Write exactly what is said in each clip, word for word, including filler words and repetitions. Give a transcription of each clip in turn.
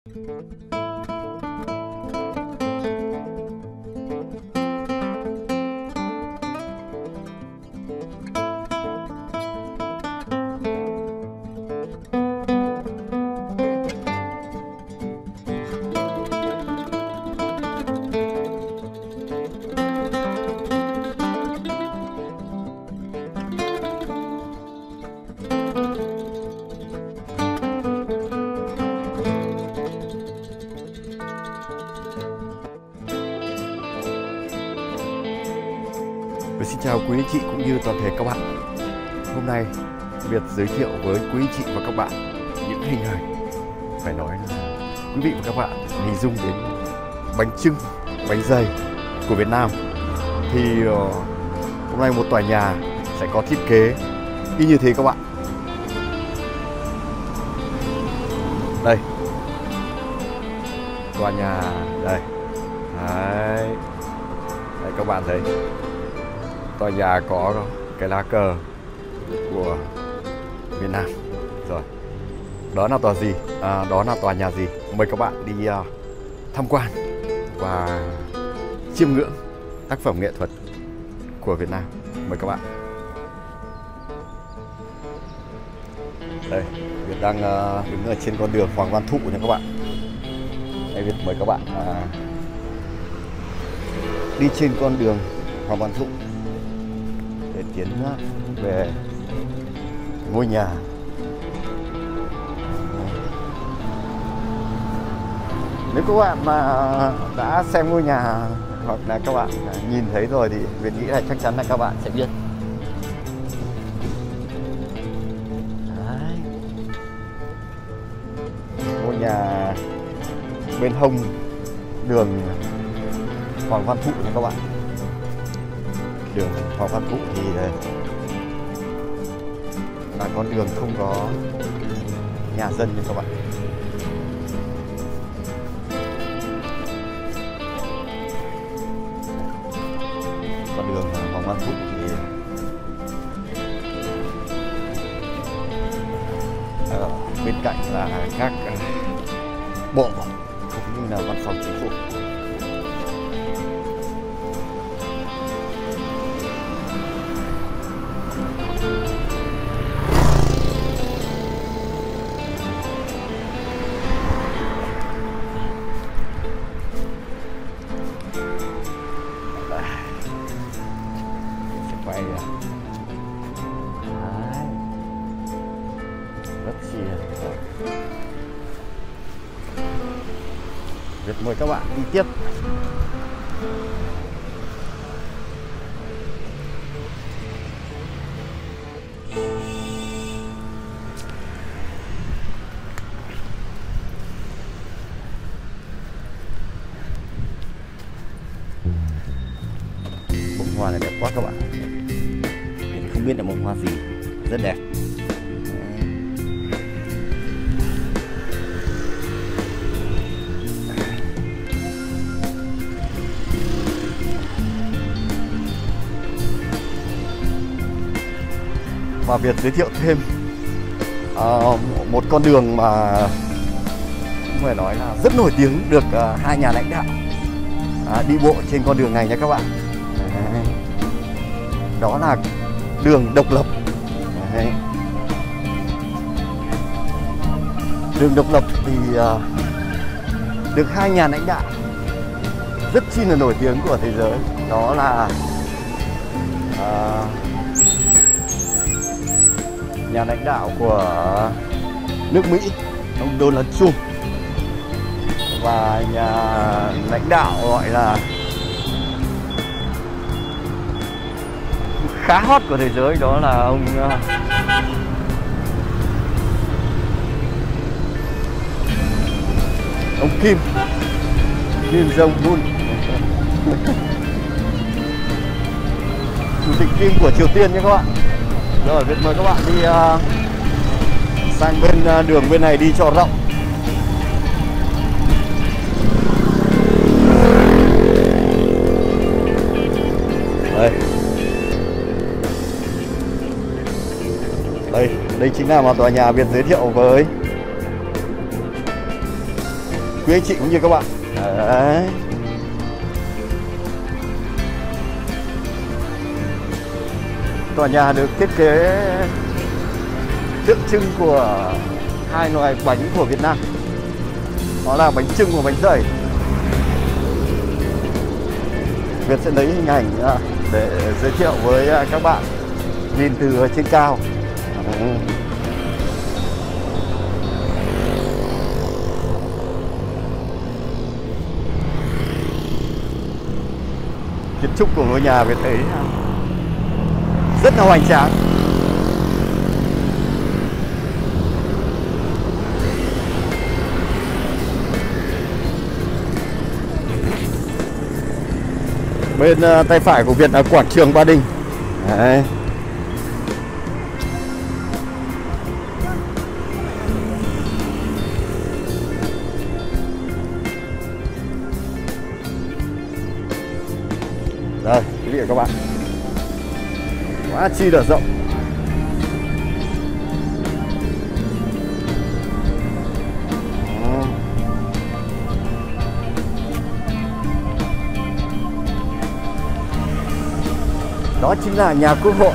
Xin chào quý anh chị cũng như toàn thể các bạn. Hôm nay Việt giới thiệu với quý anh chị và các bạn những hình ảnh phải nói là quý vị và các bạn hình dung đến bánh chưng, bánh dày của Việt Nam. Thì uh, hôm nay một tòa nhà sẽ có thiết kế y như thế các bạn. Đây, tòa nhà đây. Đấy, đây các bạn thấy. Tòa nhà có cái lá cờ của Việt Nam. Rồi, đó là tòa gì? À, đó là tòa nhà gì? Mời các bạn đi uh, tham quan và chiêm ngưỡng tác phẩm nghệ thuật của Việt Nam. Mời các bạn. Đây, Việt đang uh, đứng ở trên con đường Hoàng Văn Thụ nha các bạn. Đây, Việt mời các bạn uh, đi trên con đường Hoàng Văn Thụ để tiến về ngôi nhà. Nếu các bạn mà đã xem ngôi nhà hoặc là các bạn nhìn thấy rồi thì Việt nghĩ là chắc chắn là các bạn sẽ biết. Đấy. Ngôi nhà bên hông đường Hoàng Văn Thụ nha các bạn. Đường Hoàng Văn Thụ thì là con đường không có nhà dân nha các bạn. Con đường Hoàng Văn Thụ thì ở bên cạnh là các bộ cũng như là văn phòng chính phủ. Quay Đấy. Rất chi Việt mời các bạn đi tiếp. Bông hoa này đẹp quá các bạn. Mình không biết là bông hoa gì, rất đẹp. Và Việt giới thiệu thêm uh, một con đường mà cũng phải nói là rất nổi tiếng, được uh, hai nhà lãnh đạo uh, đi bộ trên con đường này nha các bạn. Đấy. Đó là đường Độc Lập. Đấy. Đường Độc Lập thì uh, được hai nhà lãnh đạo rất chi là nổi tiếng của thế giới. Đó là uh, nhà lãnh đạo của nước Mỹ, ông Donald Trump, và nhà lãnh đạo gọi là khá hot của thế giới, đó là ông ông Kim Kim Jong Un, chủ tịch Kim của Triều Tiên nhé các bạn. Rồi, Việt mời các bạn đi uh, sang bên uh, đường bên này đi cho rộng. Đây, đây, đây chính là một tòa nhà Việt giới thiệu với quý anh chị cũng như các bạn. Đấy. Tòa nhà được thiết kế tượng trưng của hai loại bánh của Việt Nam, đó là bánh chưng và bánh dày. Việt sẽ lấy hình ảnh để giới thiệu với các bạn nhìn từ trên cao. Kiến trúc của ngôi nhà Việt thấy rất là hoành tráng. Bên uh, tay phải của Việt là quảng trường Ba Đình. Đấy. Đây, quý vị và các bạn, quá chi là rộng. Đó chính là nhà Quốc hội.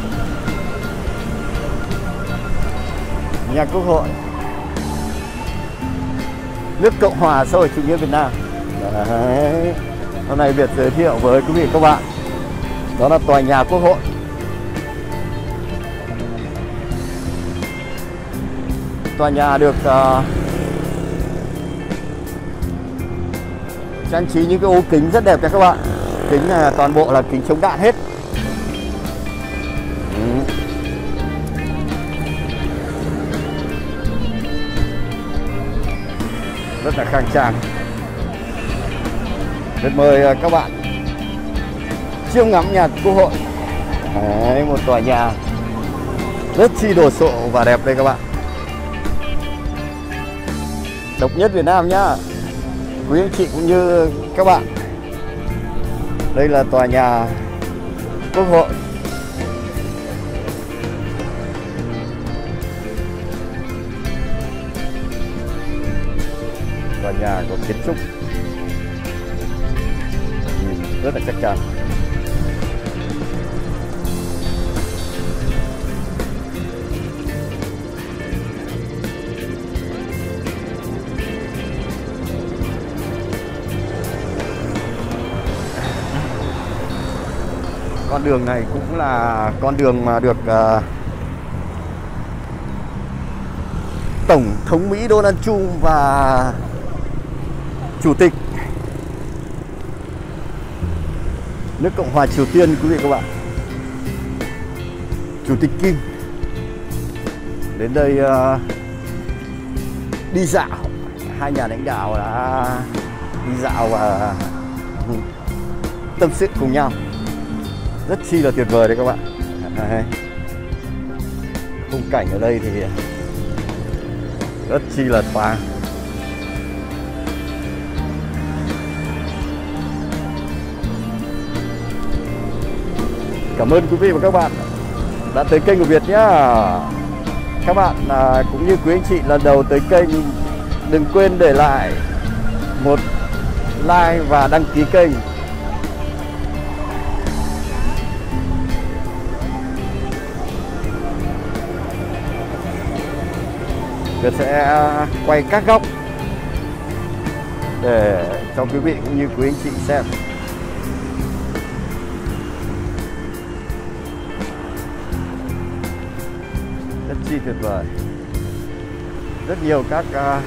Nhà Quốc hội nước Cộng hòa xã hội chủ nghĩa Việt Nam. Đấy. Hôm nay Việt giới thiệu với quý vị và các bạn, đó là tòa nhà Quốc hội. Tòa nhà được uh, trang trí những cái ô kính rất đẹp nha các bạn. Kính này toàn bộ là kính chống đạn hết. Ừ. Rất là khang trang. Rất mời các bạn chiêm ngắm nhà Quốc hội. Đấy, một tòa nhà rất chi đồ sộ và đẹp đây các bạn. Độc nhất Việt Nam nhá, quý anh chị cũng như các bạn. Đây là tòa nhà Quốc hội. Tòa nhà có kiến trúc rất là chắc chắn. Con đường này cũng là con đường mà được uh, Tổng thống Mỹ Donald Trump và Chủ tịch nước Cộng hòa Triều Tiên, quý vị các bạn, Chủ tịch Kim đến đây uh, đi dạo. Hai nhà lãnh đạo đã đi dạo và tâm sự cùng nhau, rất chi là tuyệt vời đấy các bạn. Đấy. Khung cảnh ở đây thì rất chi là thoáng. Cảm ơn quý vị và các bạn đã tới kênh của Việt nhá. Các bạn à, cũng như quý anh chị lần đầu tới kênh, đừng quên để lại một like và đăng ký kênh. Việt sẽ quay các góc để cho quý vị cũng như quý anh chị xem. Rất chi tuyệt vời. Rất nhiều các uh,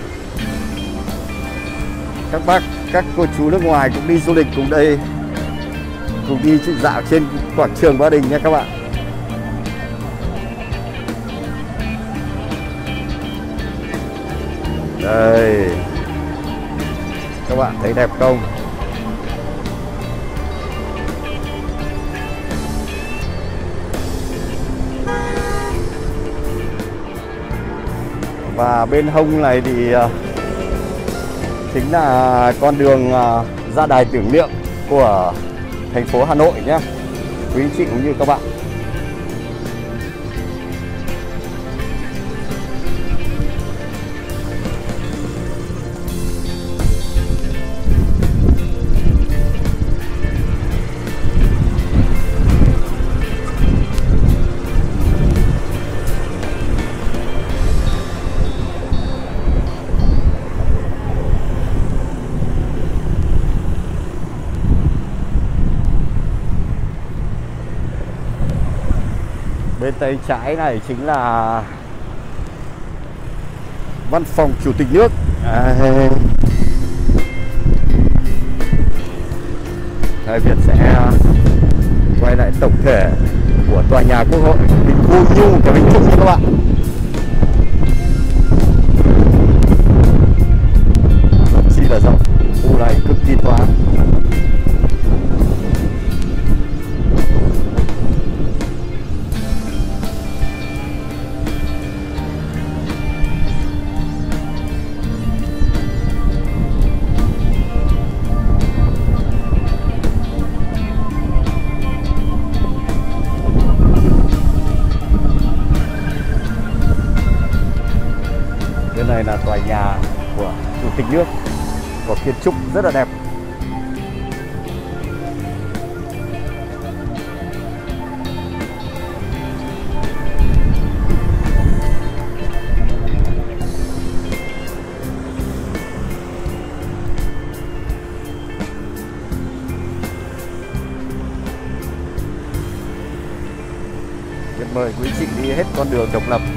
các bác, các cô chú nước ngoài cũng đi du lịch cùng đây, cùng đi dạo trên quảng trường Ba Đình nha các bạn. Đây, các bạn thấy đẹp không? Và bên hông này thì uh, chính là con đường uh, ra đài tưởng niệm của thành phố Hà Nội nhé, quý anh chị cũng như các bạn. Bên tay trái này chính là văn phòng chủ tịch nước. À, Đây, Việt sẽ quay lại tổng thể của tòa nhà Quốc hội Bình Khu như cái Vĩnh Phúc nha các bạn. Rất chi là rộng, khu này cực kỳ thoáng. Bên này là tòa nhà của chủ tịch nước, có kiến trúc rất là đẹp. Xin mời quý chị đi hết con đường độc lập.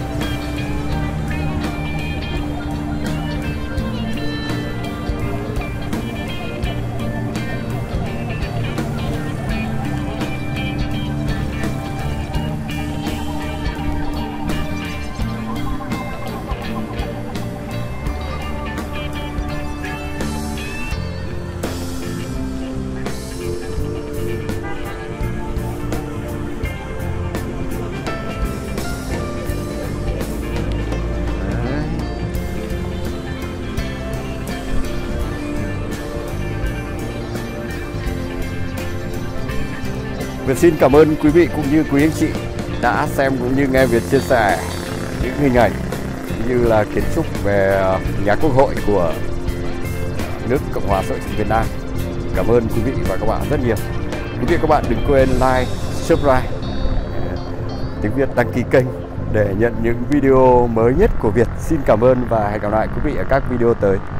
Việt xin cảm ơn quý vị cũng như quý anh chị đã xem cũng như nghe Việt chia sẻ những hình ảnh như là kiến trúc về nhà Quốc hội của nước Cộng hòa xã hội chủ nghĩa Việt Nam. Cảm ơn quý vị và các bạn rất nhiều. Quý vị và các bạn đừng quên like, subscribe, tiếng Việt đăng ký kênh để nhận những video mới nhất của Việt. Xin cảm ơn và hẹn gặp lại quý vị ở các video tới.